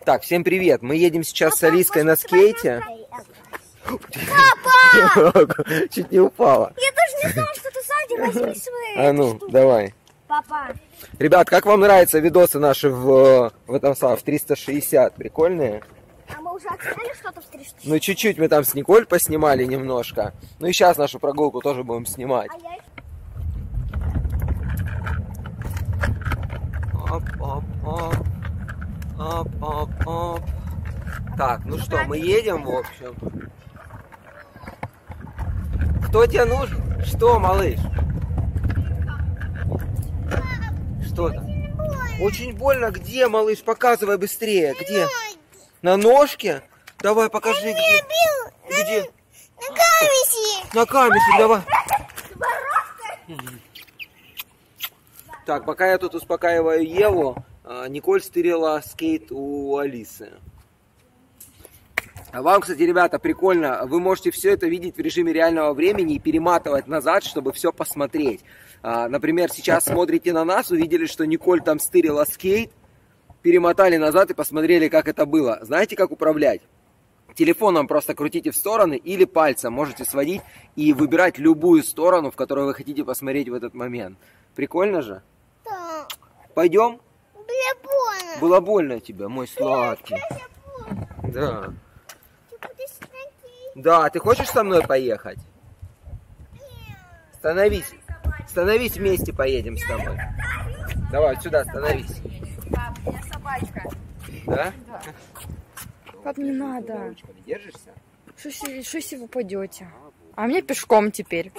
Так, всем привет. Мы едем сейчас с Алиской на скейте. Папа! Чуть не упала. Я даже не знала, что ты сзади. Возьми свои. А ну, давай. Папа. Ребят, как вам нравятся видосы наши в 360? Прикольные? А мы уже отсняли что-то в 360? Ну, чуть-чуть мы там с Николь поснимали немножко. Ну и сейчас нашу прогулку тоже будем снимать. Оп-оп-оп. Оп-оп-оп. Так, ну что, мы едем, в общем. Кто тебе нужен? Что, малыш? Что там? Очень больно. Где, малыш? Показывай быстрее. Где? На ножке? Давай, покажи, где. Где? На камесе. На камесе, давай. Так, пока я тут успокаиваю Еву, Николь стырила скейт у Алисы. А вам, кстати, ребята, прикольно, вы можете все это видеть в режиме реального времени и перематывать назад, чтобы все посмотреть. Например, сейчас смотрите на нас, увидели, что Николь там стырила скейт, перемотали назад и посмотрели, как это было. Знаете, как управлять? Телефоном просто крутите в стороны или пальцем можете сводить и выбирать любую сторону, в которую вы хотите посмотреть в этот момент. Прикольно же? Да. Пойдем? Было больно. Было больно тебе, мой сладкий. Да. Да, ты хочешь со мной поехать? Становись. Становись, вместе поедем с тобой. Давай, сюда становись. Пап, у меня собачка. Да? Да. Пап, не надо. Держишься? Что если вы упадете? А мне пешком теперь.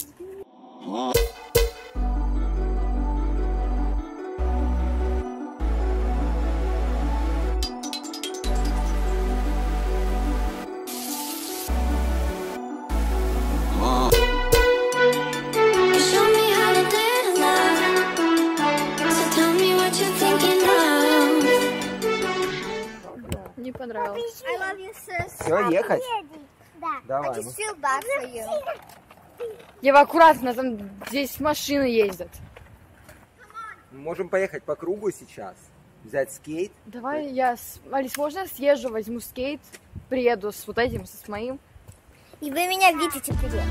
Не понравилось. I love you, sis. Все, ехать? Да. Давай. I just feel bad for you. Ева, аккуратно, там здесь машины ездят. Мы можем поехать по кругу сейчас. Взять скейт. Давай Алис, можно я съезжу, возьму скейт, приеду с вот этим, с моим. И вы меня видите, привет.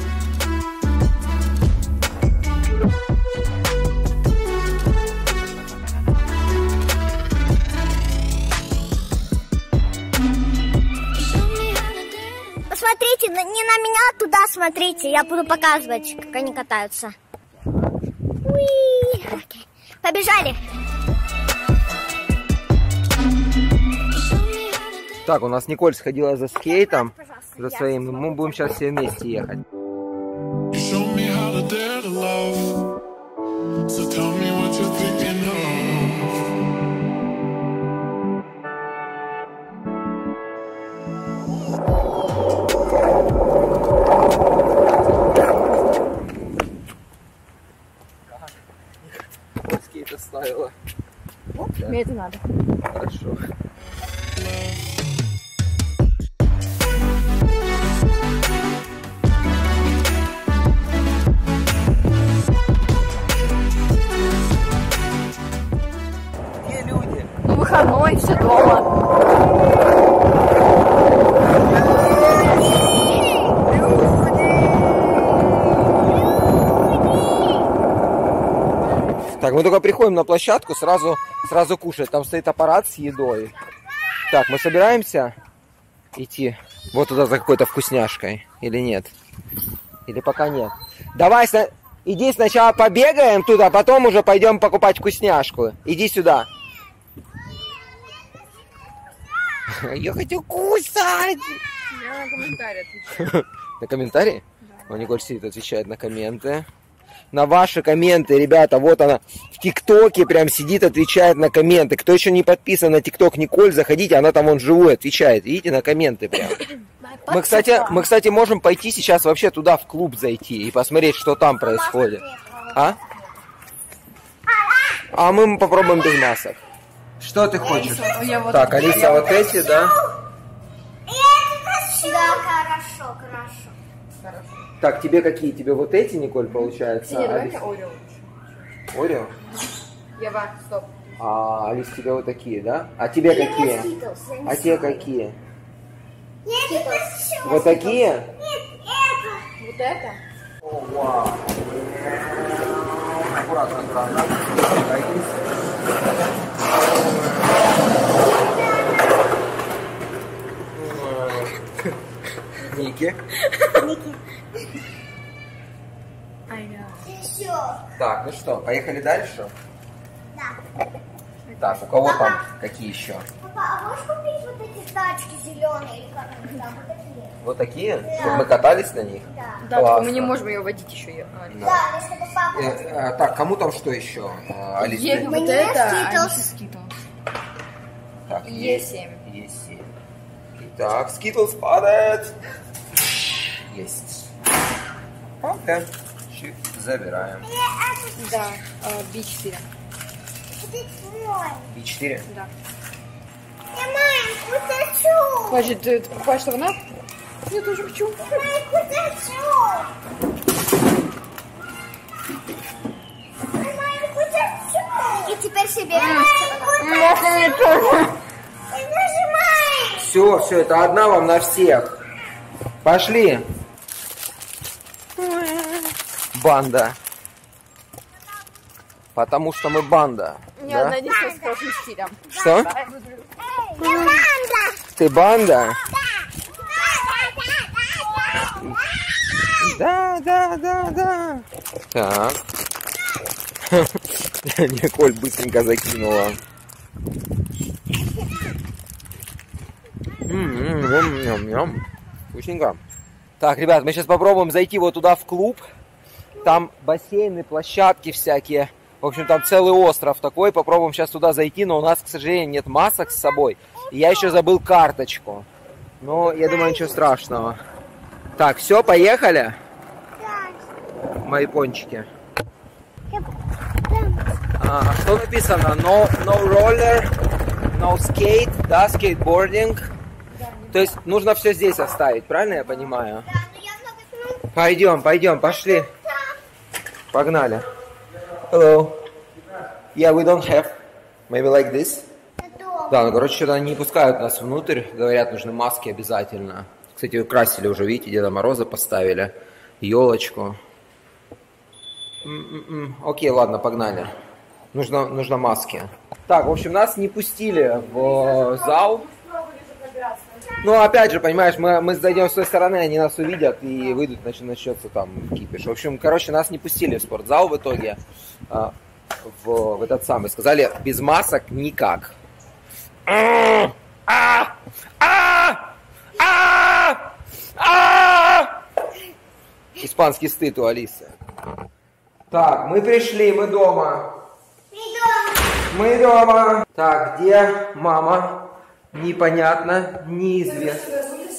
Посмотрите, не на меня, а туда смотрите. Я буду показывать, как они катаются. Уи. Окей. Побежали. Так, у нас Николь сходила за скейтом, Пожалуйста, за своим. Мы будем сейчас все вместе ехать. Скейт оставила. Мне это надо. Хорошо. Где люди? Ну, выходной, все дома. Так, мы только приходим на площадку, сразу кушать. Там стоит аппарат с едой. Так, мы собираемся идти вот туда за какой-то вкусняшкой или нет? Или пока нет? Давай, иди сначала побегаем туда, а потом уже пойдем покупать вкусняшку. Иди сюда. Я хочу кусать! Я на комментарии отвечаю. На комментарии? Да. Николь сидит, отвечает на комменты. На ваши комменты, ребята, вот она в ТикТоке прям сидит, отвечает на комменты. Кто еще не подписан на ТикТок Николь, заходите, она там вон живую отвечает. Видите, на комменты прям. Мы, кстати, можем пойти сейчас вообще туда, в клуб зайти и посмотреть, что там происходит. А? А мы попробуем без масок. Что ты хочешь? Так, Алиса, вот эти, да? Да, хорошо, хорошо. Так, тебе какие? Тебе вот эти, Николь, получается? Нет, давайте Орео. Орео? Ева, стоп. А, Алис, тебе вот такие, да? А тебе какие? А тебе какие? Вот такие? Вот это? О, вау. Аккуратно, аккуратно. Ники. Так, ну что, поехали дальше? Да. Так, у кого там какие еще? Папа, а можешь купить вот эти тачки зеленые или как они там, вот такие? Вот такие? Чтобы мы катались на них? Да. Да, Классно. только мы не можем ее водить еще. Да, но чтобы папа... Так, кому там что еще? Алис, Есть ты- вот Мне это, Skittles. Skittles. Так, Е7. Е7. Так, Skittles падает. Есть. Окей. Щит забираем. Да, B4. Мой. B4. Да. Я маленькую хочу. Подожди, ты покупаешь что на? Я тоже хочу. Маленькую хочу. Маленькую хочу. И теперь себе. Маленькую И нажимай. Все, это одна вам на всех. Пошли. Банда. Потому что мы банда. Ни Да? одна единственная с прошлым стилем. Что? Я банда. Ты банда? Да. Так. Николь быстренько закинула. Вкусненько. Так, ребят, мы сейчас попробуем зайти вот туда в клуб. Там бассейны, площадки всякие. В общем, там целый остров такой. Попробуем сейчас туда зайти, но у нас, к сожалению, нет масок с собой. И я еще забыл карточку. Но я думаю, ничего страшного. Так, все, поехали? Мои пончики. Что написано? No roller, no skate, да, skateboarding. То есть нужно все здесь оставить, правильно я понимаю? Да, но я много... Пойдем, пошли. Погнали. Hello. Yeah, we don't have. Maybe like this. Да, ну, короче, что-то они не пускают нас внутрь. Говорят, нужны маски обязательно. Кстати, украсили уже, видите, Деда Мороза поставили. Елочку. Окей, ладно, погнали. Нужно маски. Так, в общем, нас не пустили в зал. Ну, опять же, понимаешь, мы зайдем с той стороны, они нас увидят и выйдут, значит, начнется там кипиш. В общем, короче, нас не пустили в спортзал в итоге. В этот самый. Сказали, без масок никак. Испанский стыд у Алисы. Так, мы пришли, мы дома. Мы дома. Так, где мама? Непонятно, неизвестно.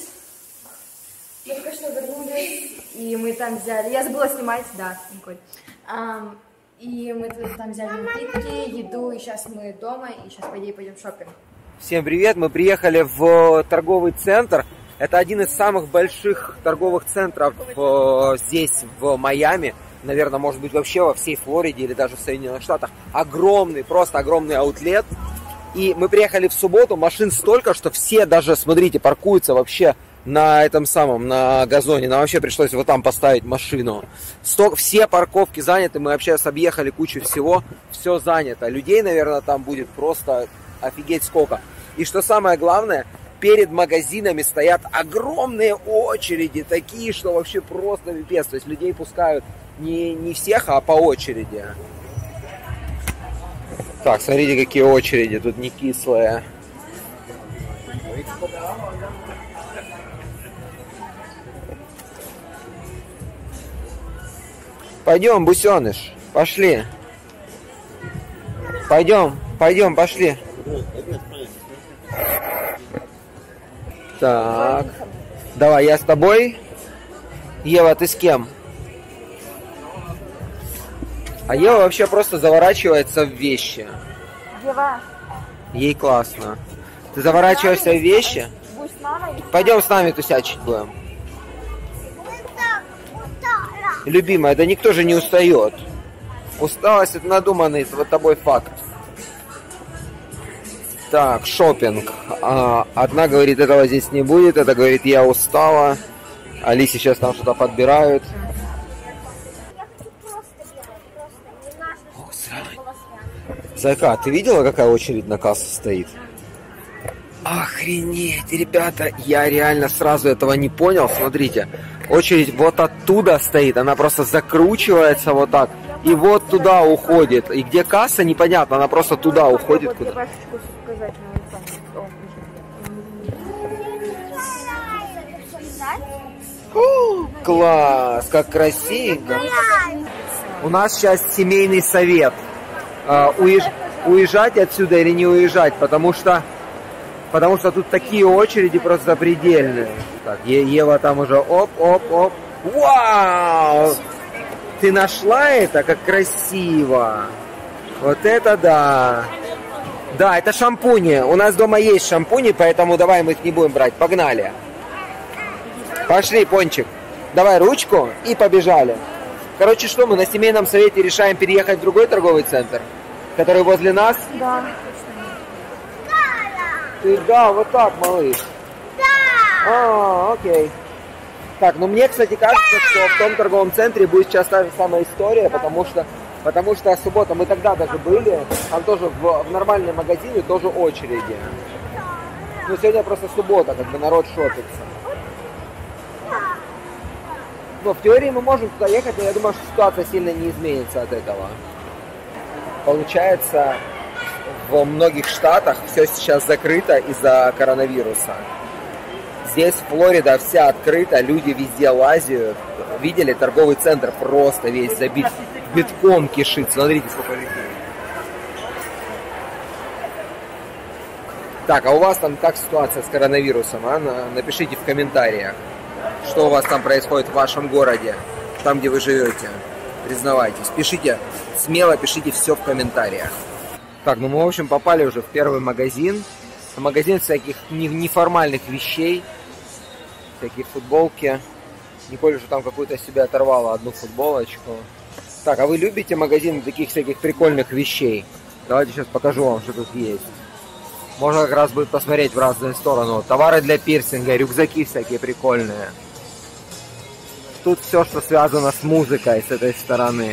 Мы только что вернулись, и мы там взяли... Я забыла снимать, да, Николь. И мы там взяли напитки, еду, и сейчас мы дома, и сейчас, по идее, пойдем в шопинг. Всем привет, мы приехали в торговый центр. Это один из самых больших торговых центров здесь, в Майами. Наверное, может быть, вообще во всей Флориде или даже в Соединенных Штатах. Огромный, просто огромный аутлет. И мы приехали в субботу, машин столько, что все даже, смотрите, паркуются вообще на этом самом, на газоне. Нам вообще пришлось вот там поставить машину. Все парковки заняты, мы вообще объехали кучу всего, все занято. Людей, наверное, там будет просто офигеть сколько. И что самое главное, перед магазинами стоят огромные очереди, такие, что вообще просто пипец. То есть людей пускают не всех, а по очереди. Так, смотрите, какие очереди, тут не кислые. Пойдем, бусеныш, пошли. Пойдем, пошли. Так, давай, я с тобой. Ева, ты с кем? А Ева вообще просто заворачивается в вещи. Ева. Ей классно. Ты заворачиваешься в вещи? Будешь с мамой? Пойдем с нами тусячить будем. Любимая, да никто же не устает. Усталость — это надуманный вот тобой факт. Так, шопинг. Одна говорит, этого здесь не будет, это говорит, я устала. Алисе сейчас там что-то подбирают. Зайка, ты видела, какая очередь на кассу стоит? Охренеть, ребята, я реально сразу этого не понял. Смотрите, очередь вот оттуда стоит, она просто закручивается вот так. И вот туда уходит. И где касса, непонятно, она просто туда уходит. Куда? Класс, как красивенько. У нас сейчас семейный совет. Уезжать отсюда или не уезжать, потому что тут такие очереди просто запредельные. Так, Ева там уже оп. Вау! Ты нашла это? Как красиво! Вот это да! Да, это шампуни. У нас дома есть шампуни, поэтому давай мы их не будем брать. Погнали! Пошли, Пончик. Давай ручку и побежали. Короче, что мы на семейном совете решаем переехать в другой торговый центр, который возле нас? Да. Да, вот так, малыш. Да. Окей. Так, ну мне, кстати, кажется, что в том торговом центре будет сейчас та же самая история, потому что суббота, мы тогда даже были, там тоже в нормальном магазине тоже очереди. Ну, сегодня просто суббота, как бы народ шопится. Но в теории мы можем туда ехать, но я думаю, что ситуация сильно не изменится от этого. Получается, во многих штатах все сейчас закрыто из-за коронавируса. Здесь Флорида вся открыта, люди везде лазят. Видели, торговый центр просто весь забит, битком кишит. Смотрите, сколько людей. Так, а у вас там как ситуация с коронавирусом? Напишите в комментариях, что у вас там происходит в вашем городе, там, где вы живете. Признавайтесь, пишите, смело пишите все в комментариях. Так, ну мы, в общем, попали уже в первый магазин. Магазин всяких неформальных вещей. Всякие футболки. Николь уже там какую-то себе оторвала, одну футболочку. Так, а вы любите магазины таких всяких прикольных вещей? Давайте сейчас покажу вам, что тут есть. Можно как раз будет посмотреть в разные стороны. Товары для пирсинга, рюкзаки всякие прикольные. Тут все, что связано с музыкой с этой стороны.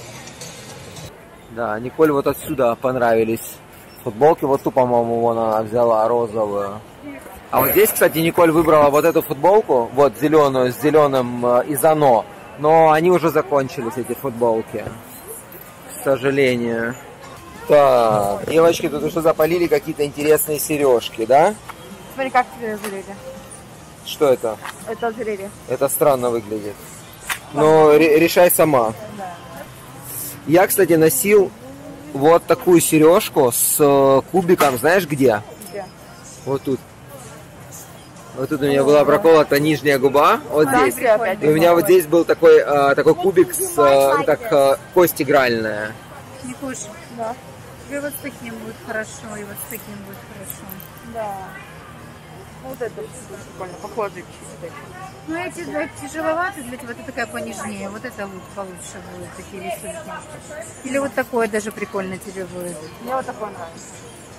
Да, Николь вот отсюда понравились футболки. Вот ту, по-моему, вон она взяла розовую. А вот здесь, кстати, Николь выбрала вот эту футболку, вот зеленую, с зеленым изано. Но они уже закончились, эти футболки. К сожалению. Так, девочки, тут уже запалили какие-то интересные сережки, да? Смотри, как тебе ожерелье. Что это? Это ожерелье. Это странно выглядит. Но решай сама. Да. Я, кстати, носил вот такую сережку с кубиком, знаешь где? Где? Вот тут. Вот тут у меня была проколота нижняя губа, вот здесь. И у меня вот здесь был такой кубик, как кость игральная. Никуш, Да. тебе вот с таким будет хорошо, и вот с таким будет хорошо. Да. Вот это прикольно, похожие чуть-чуть. Ну эти тяжеловаты, для тебя вот такая понежнее, вот это вот получше будет, такие рисунки. Или вот такое даже прикольно тебе будет. Мне вот такое нравится.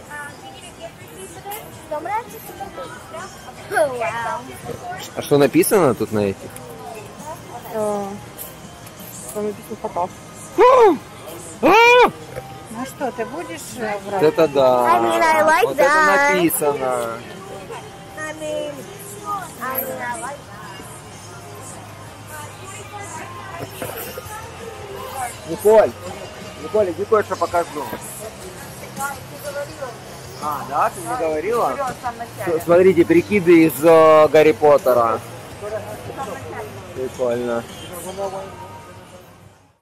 А что написано тут на этих? Там написано «Потап». Ну что, ты будешь Вот брать? это да. I mean, I like Вот that. это написано. Николь, иди кое-что покажу. А, да, ты не говорила? Смотрите, прикиды из Гарри Поттера. Прикольно.